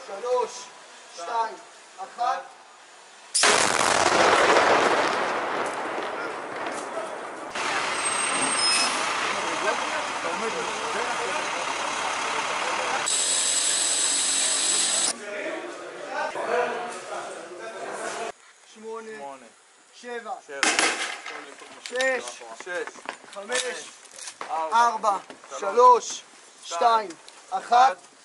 3, 2, 1. שמונה, 7, 6, 5, 4, 3, 2, 1.